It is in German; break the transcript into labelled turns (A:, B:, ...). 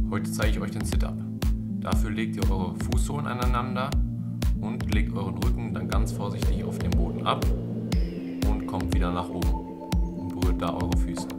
A: Heute zeige ich euch den Sit-Up. Dafür legt ihr eure Fußsohlen aneinander und legt euren Rücken dann ganz vorsichtig auf den Boden ab und kommt wieder nach oben und berührt da eure Füße.